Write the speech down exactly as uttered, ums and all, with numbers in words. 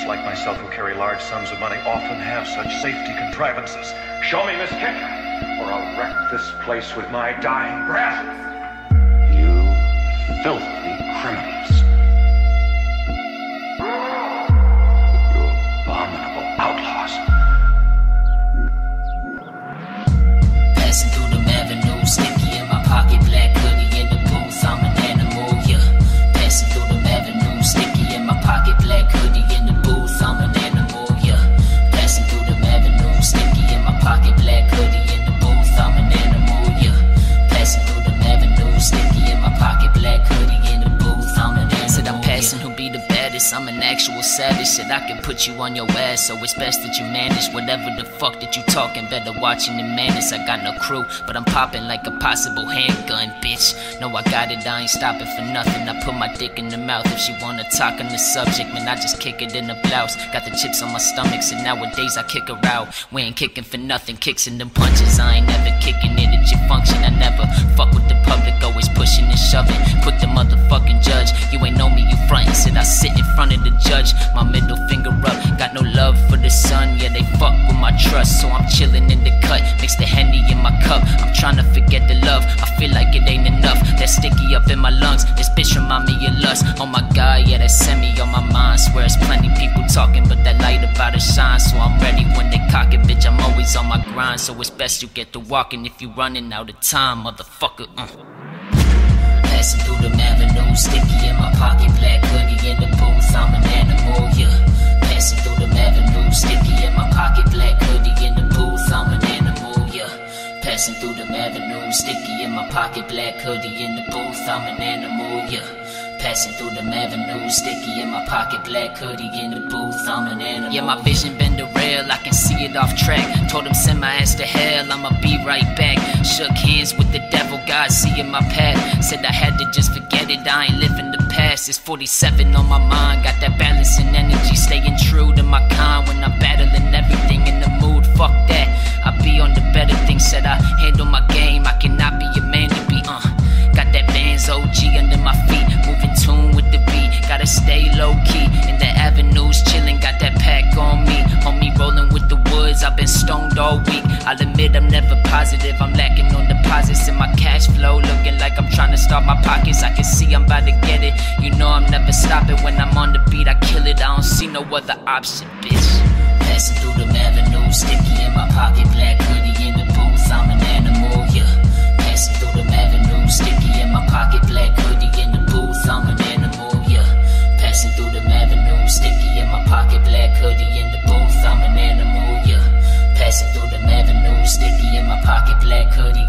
Criminals like myself who carry large sums of money often have such safety contrivances. Show me Miss Kentry, or I'll wreck this place with my dying breath. You filthy criminals. You abominable outlaws. Passing through them avenues, sticky in my pocket, black hoodie in the booth, I'm an animal, yeah. Passing through them avenues, sticky in my pocket, black hoodie in the booth, I'm an animal, yeah. Passing through them avenues, sticky in my pocket, black hoodie in the booth, I'm an animal, yeah. Passing through them avenues, sticky in my pocket, black hoodie in the booth, I'm an animal. Said I'm passing, who be the baddest? I'm an actual savage. Said I can put you on your ass, so it's best that you manage whatever the fuck that you talking. Better watching the madness. I got no crew, but I'm popping like a possible handgun, bitch. No, I got it, I ain't stopping for nothing. I put my dick in the mouth if she wanna talk on the subject. Man, I just kick it in the blouse. Got the chips on my stomach, so nowadays I kick her out. We ain't kicking for nothing, kicks in them punches. I ain't never kicking it at your function. I never fuck with the public, always pushing and shoving. Put the motherfucking judge. You ain't know me, you frontin'. Said I sit in front of the judge, my middle finger up. Got no love for the sun, yeah, they fuck with my trust. So I'm chillin' in the cut, mix the Henny in my cup. I'm tryna forget the love, I feel like it ain't enough. That sticky up in my lungs, this bitch remind me of lust. Oh my god, yeah, that semi on my mind. Swear it's plenty people talking, but that light about to shine. So I'm ready when they cock it, bitch, I'm always on my grind. So it's best you get to walking if you running out of time, motherfucker. uh. Passing through them avenues, sticky in my pocket, black hoodie in the booth, I'm an animal, yeah. Passing through them avenues, sticky in my pocket, black hoodie in the booth, I'm an animal, yeah. Passing through them avenues, sticky in my pocket, black hoodie in the booth, I'm an animal, yeah. Passing through them avenues, sticky in my pocket, black hoodie in the booth, I'm an animal. Yeah, my vision been derailed, I can see it off track. Told him send my ass to hell, I'ma be right back. Shook hands with the devil, God seeing my path. Said I had to just forget it, I ain't living the past. It's forty-seven on my mind, got that balance and energy. Staying true to my kind when I'm battling everything in the mood, fuck that. I be on the better things, said I handle my game. I cannot be a man to be, uh got that Vans O G under my feet, moving tune with the beat. Gotta stay low key in the avenues, chilling. Got that pack on me, homie, rolling with the woods. I've been stoned all week. I'll admit I'm never positive. I'm lacking on deposits in my cash flow, looking like I'm trying to start my pockets. I can see I'm about to get it. You know I'm never stopping when I'm on the beat. I kill it. I don't see no other option, bitch. Passing through them avenues, sticky in my pocket, black hoodie in the booth. I'm an animal, yeah. Passing through them avenues, sticky in my pocket, black hoodie in the booth, I'm an animal, yeah. Passing through them avenues, sticky in my pocket, black hoodie in the booth, I'm an animal, yeah. Passing through them avenues, sticky in my pocket, black hoodie